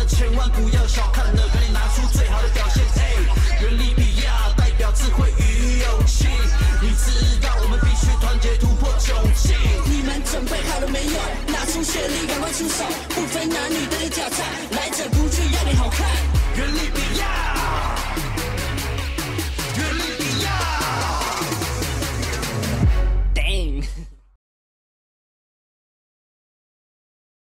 们千万不要小看了，赶紧拿出最好的表现。原利比亚代表智慧与勇气，你知道我们必须团结突破窘境。 你们准备好了没有？拿出血力，赶快出手，不分男女都得挑战，来者不拒，要你好看。 原利比